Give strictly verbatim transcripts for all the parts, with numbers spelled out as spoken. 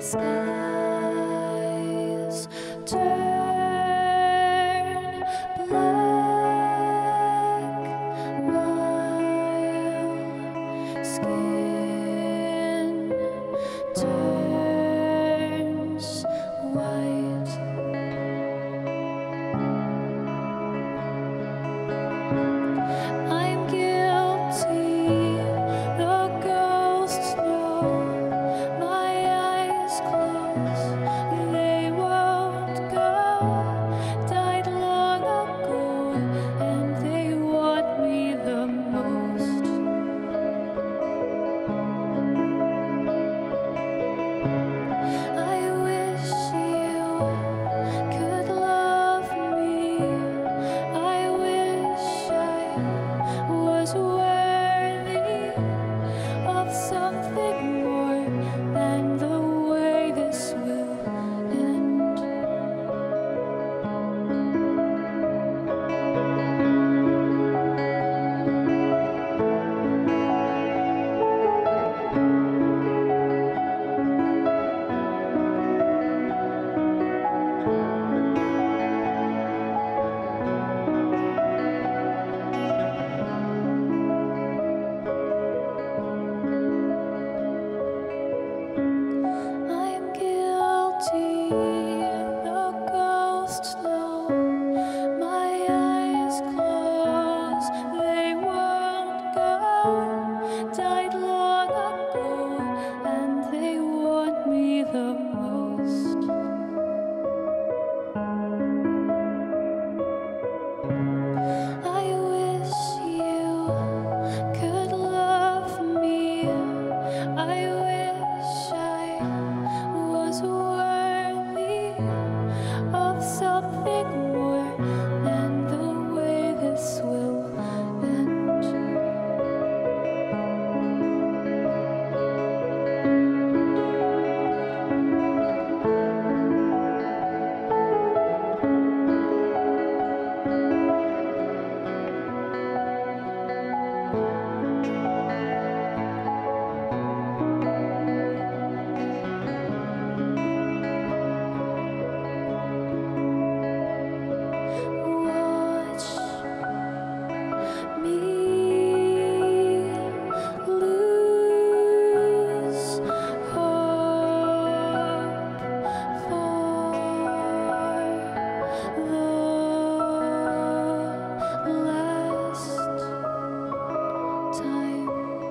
skies turn black while skin turns white. I'm guilty, the ghosts know. My eyes close, they won't go. Died long ago, and they want me the most. I wish you could love me. I wish I was worthy of something more than the way this will end. I'm guilty, the ghosts know. My eyes close, they won't go. Died long ago, and they want me the most. I wish you could love me. I wish I was worthy of something more than the way this will end. Watch me lose hope for the last time.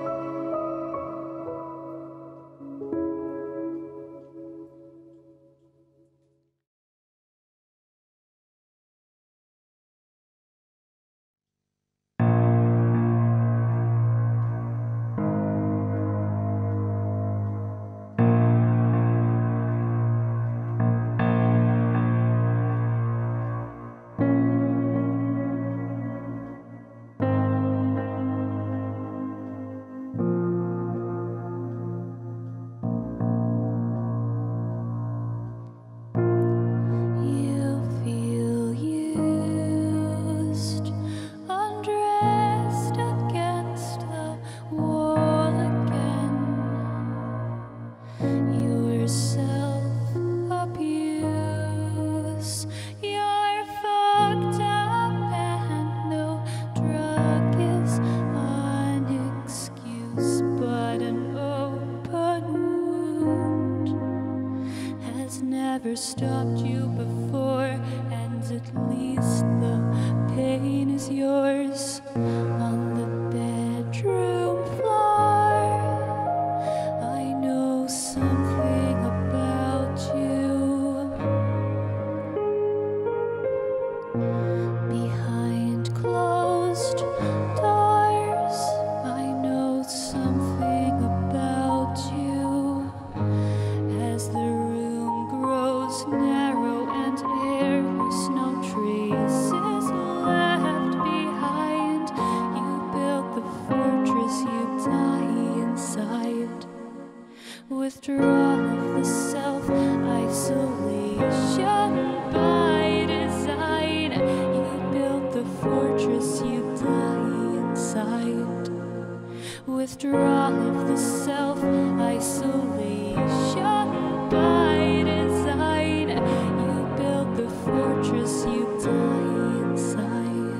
You feel used, undressed against the wall again. Your self-abuse, you're fucked up, and no drug is an excuse, but an open wound has never stopped you before, and at least the pain is yours on the bedroom floor. I know something about you behind closed doors. I know something about you as the room grows narrow and airless, no traces left behind. You built the fortress, you die inside. Withdrawal of the self, isolation by design. You built the fortress, you die inside. With withdrawal of the self, isolation by design. You built the fortress, you die inside.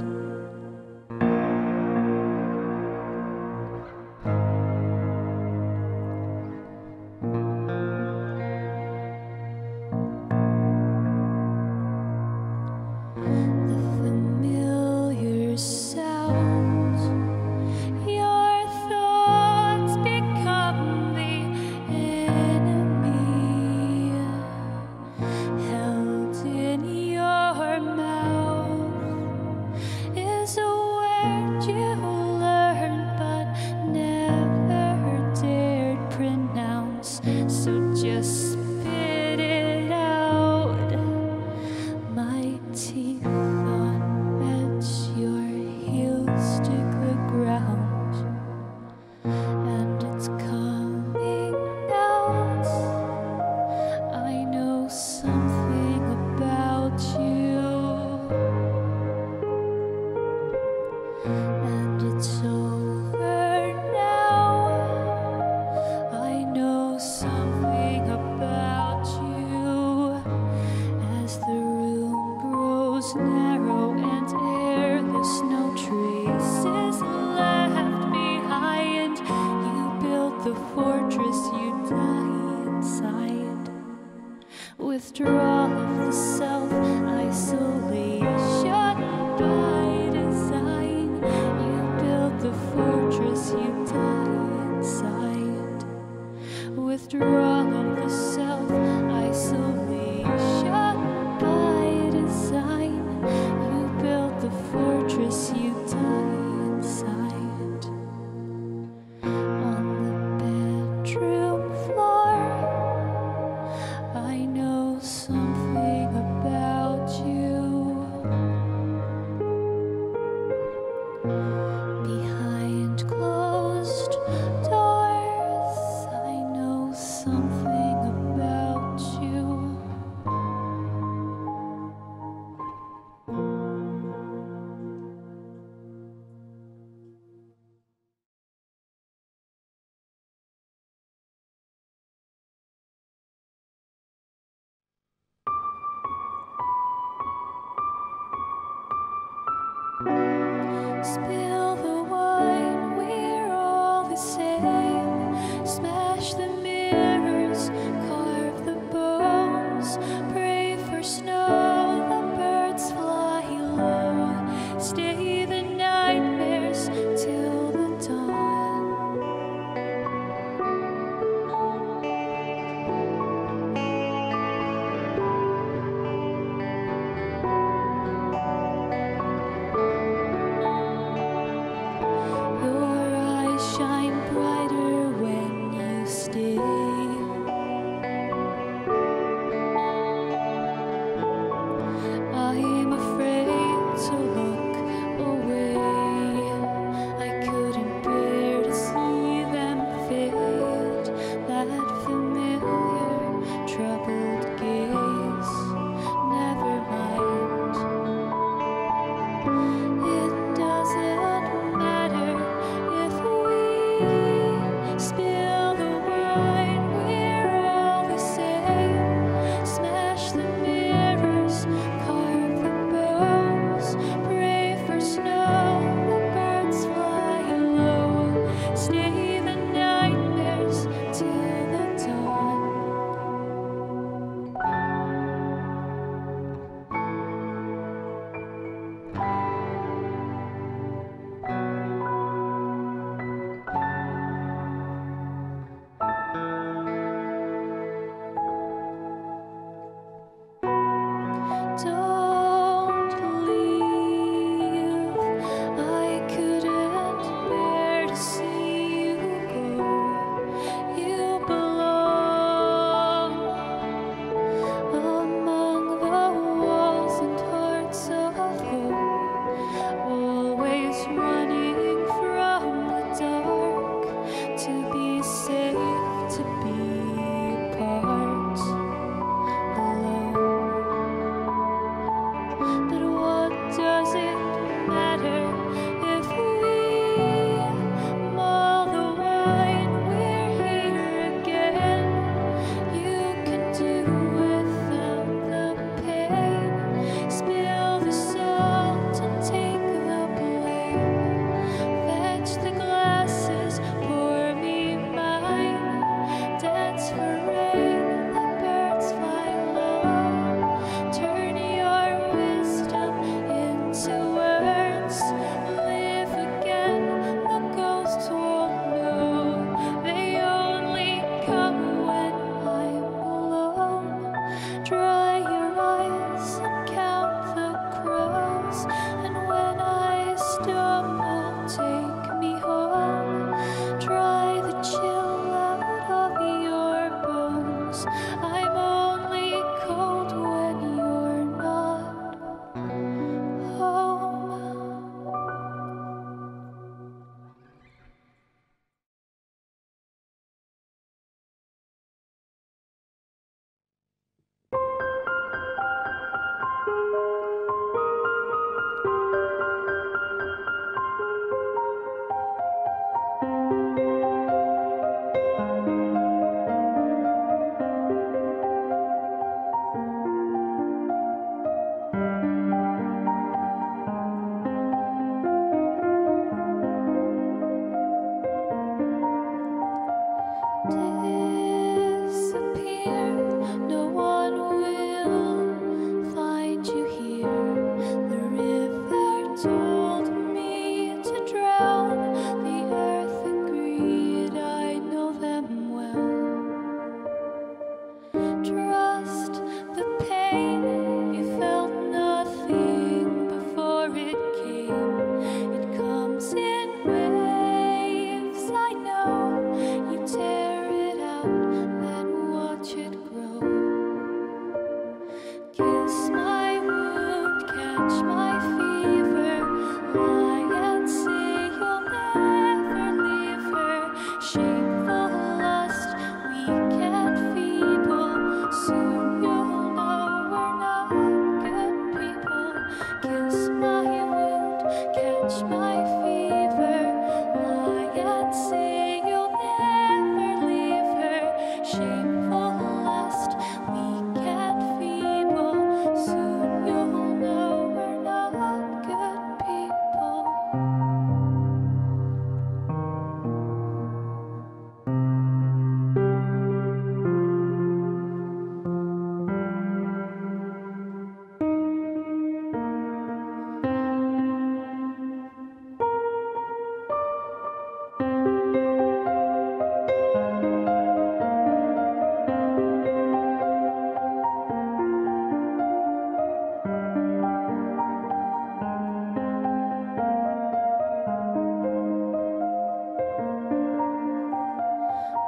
The familiar sounds, your thoughts become the enemy, held in your mouth is a word you learned but never dared pronounce. So just spit it out. My teeth on edge, your heels stick the ground, and it's coming out. I know something about you, and it's over now. I know something about you. As the room grows narrow and airless, no traces left behind. You built the fortress, you die inside. Withdrawal of the self, isolation by design. You built the fortress, you die inside. Withdrawal of the self, isolation by design. You built the fortress, you die inside. On the bedroom floor, I know something about you. Behind closed doors, I know something about you. Spill the wine, we're all the same. Smash the mirrors, carve the bones. Pray for snow, the birds fly low. Stay the nightmares till the dawn.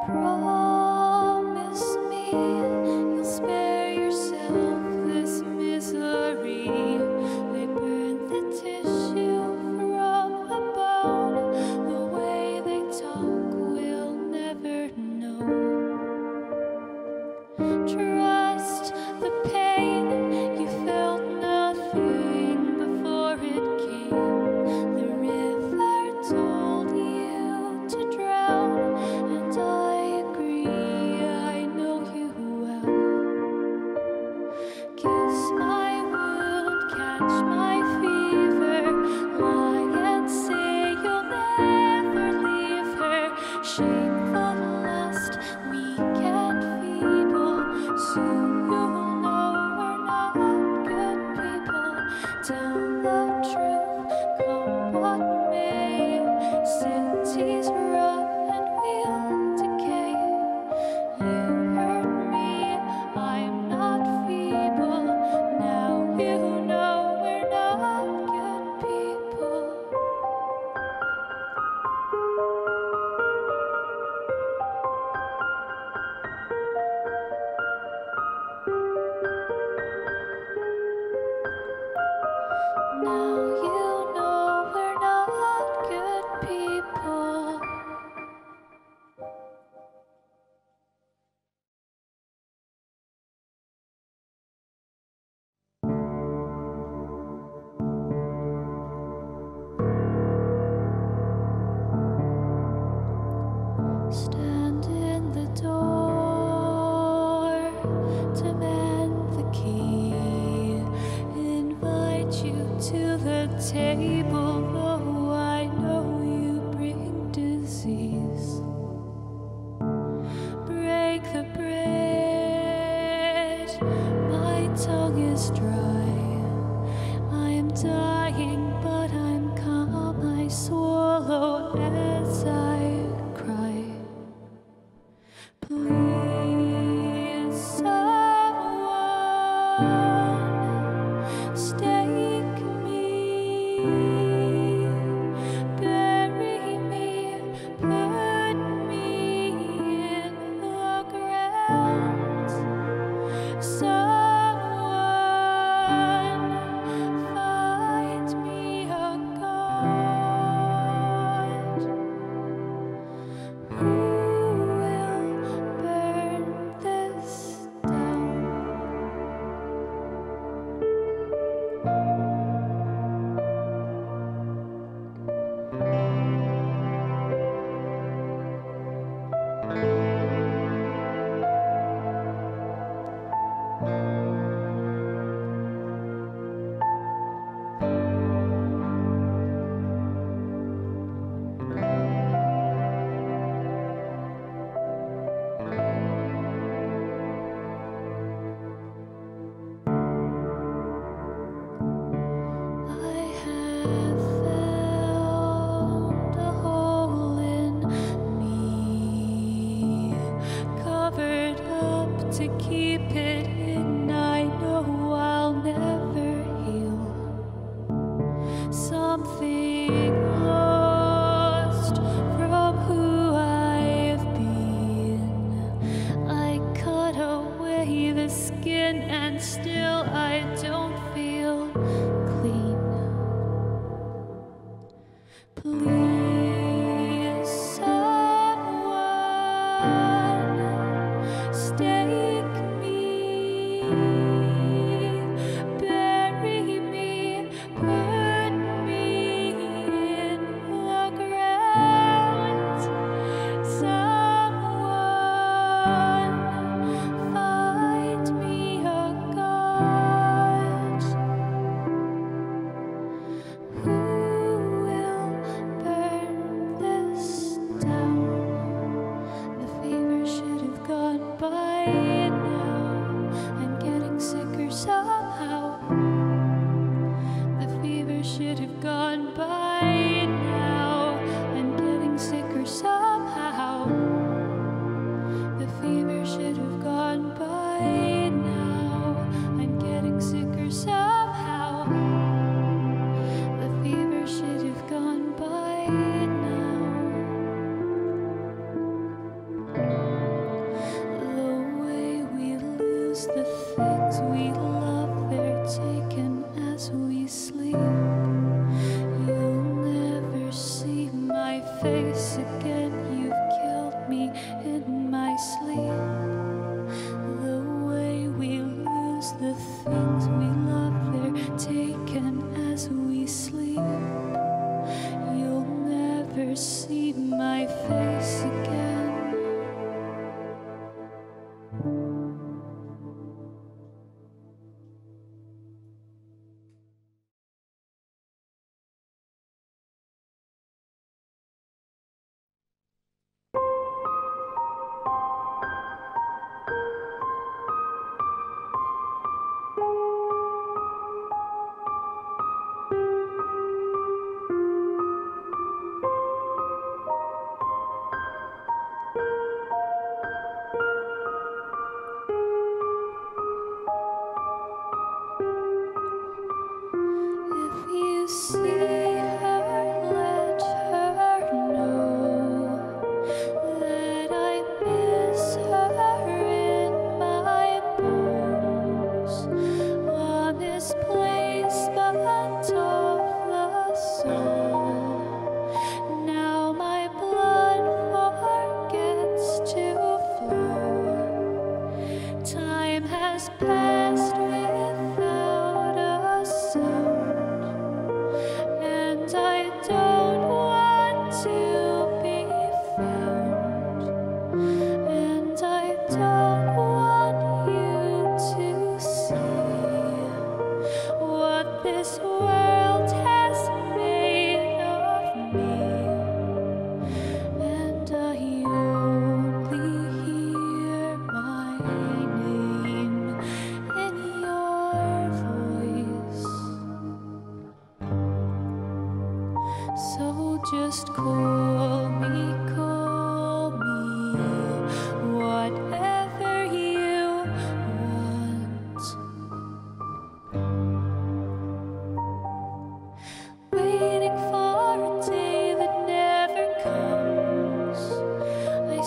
Promise me you'll spare yourself this misery. They burn the tissue from the bone. The way they talk we'll never know. Trust the pain, you felt nothing before it came. The river told you to drown, and I agree, I know you well. Kiss my wound, catch my fever, lie and say you'll never leave her. Shameful lust, weak and feeble, soon you'll know we're not good people. Tell the truth, come what may. Cities rot and we'll decay. You hurt me, I'm not feeble. Now you know we're not good people. Now you know we're not good people. Stand in the door, demand the key, invite you to the table, though I know you bring disease. Break the bread, my tongue is dry. I am dying, but I'm calm. I swallow as I cry. Please, someone, stake me, bury me, put me in the ground. Someone, find me a God who will burn this down. I have found a hole in me, covered up to keep it in. I know I'll never heal. Something lost from who I've been. I cut away the skin and still I don't feel clean. Please, someone, stake me,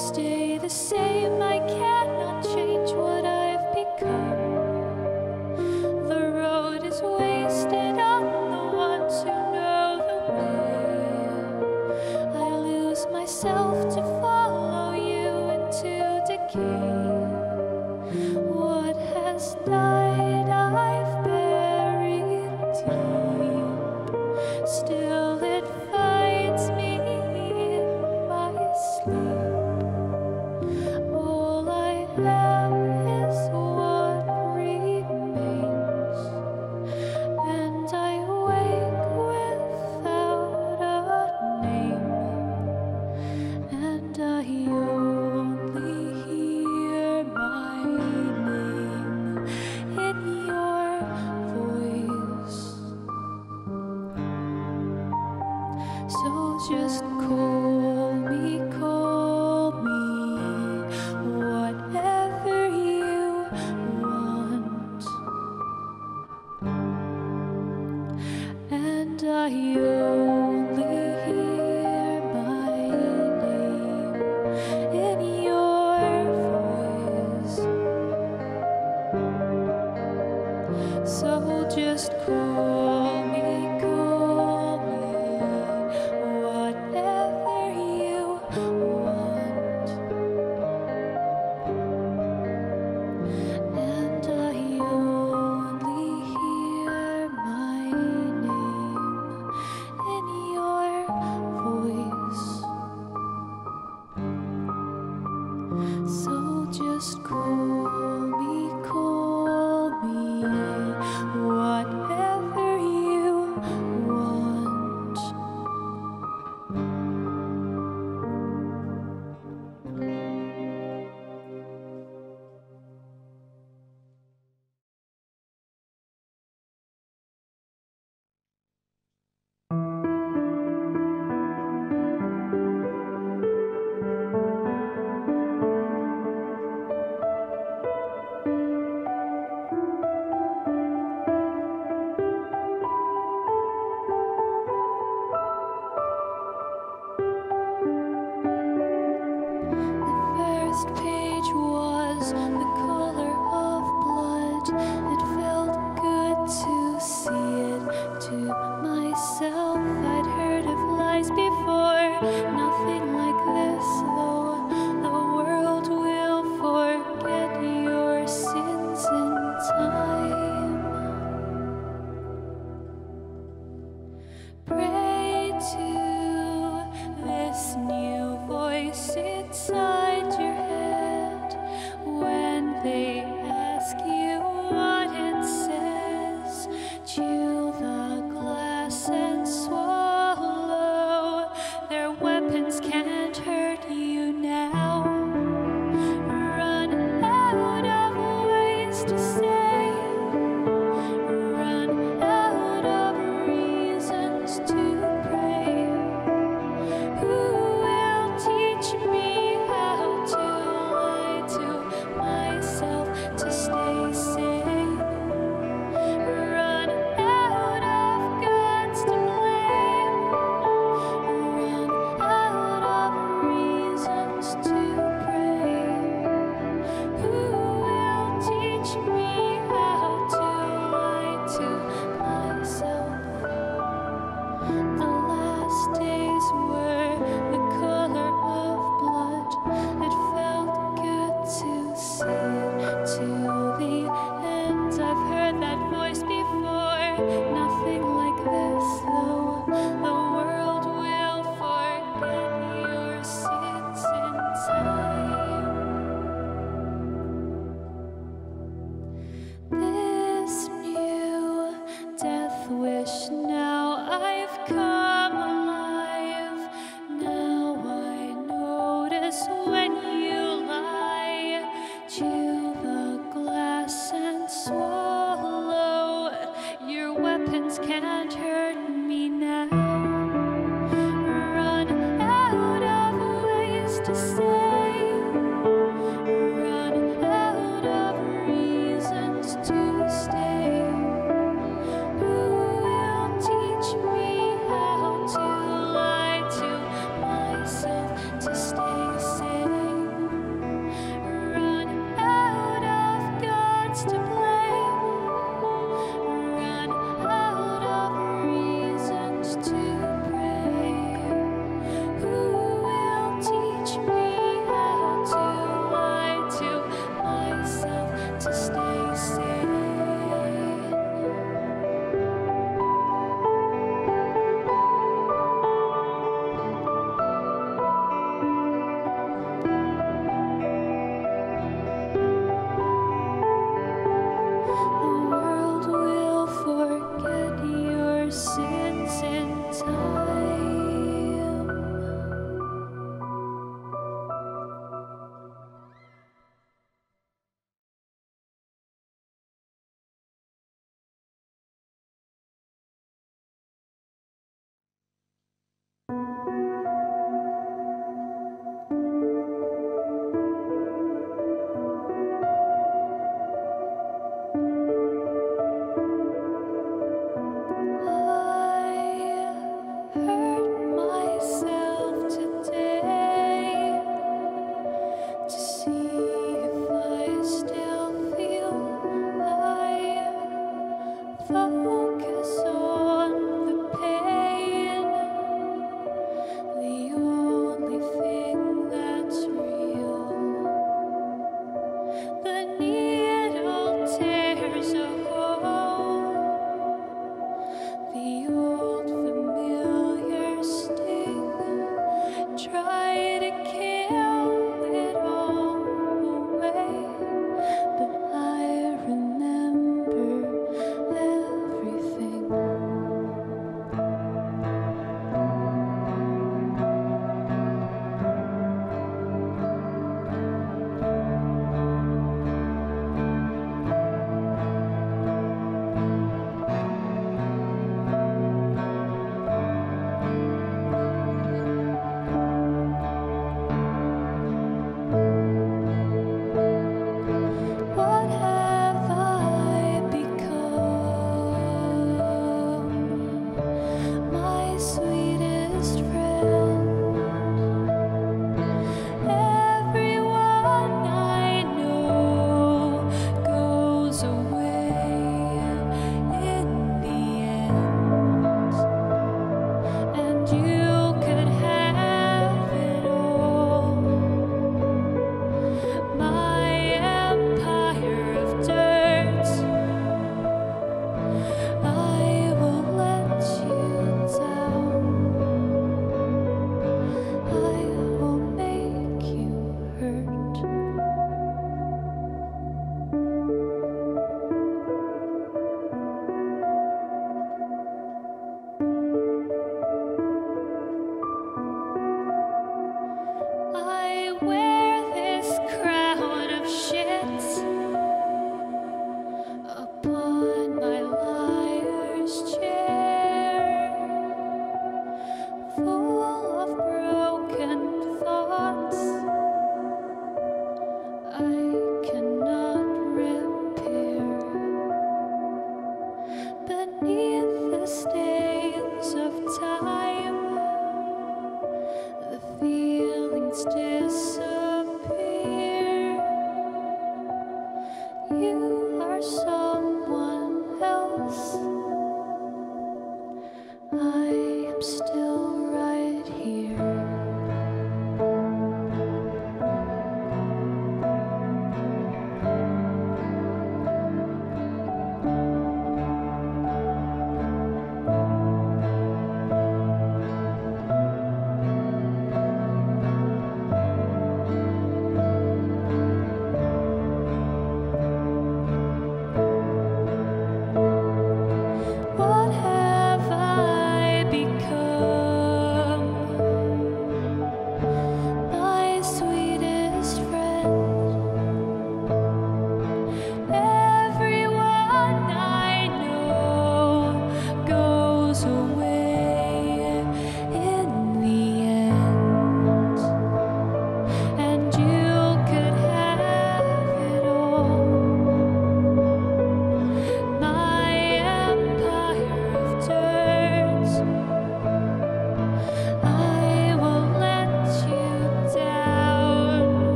stay the same. I cannot change what I've become. The road is wasted on the ones who know the way. I lose myself to follow you into decay. What has died I've buried deep. Still it finds me in my sleep. All I am is what remains, and I wake without a name, and I only hear my name in your voice. So just call me, call me, whatever you want. And I only hear my name in your voice. So just call me, call me, whatever you want. And I only hear my name in your voice. So just call me, call me, whatever you want. The first